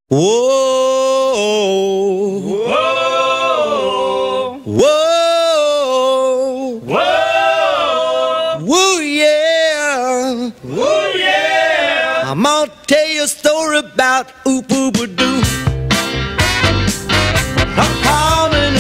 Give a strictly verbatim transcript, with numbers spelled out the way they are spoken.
Whoa, Whoa, whoa, whoa, woo, yeah. woo, yeah. I'm gonna tell you a story about oop oop a doo. I'm coming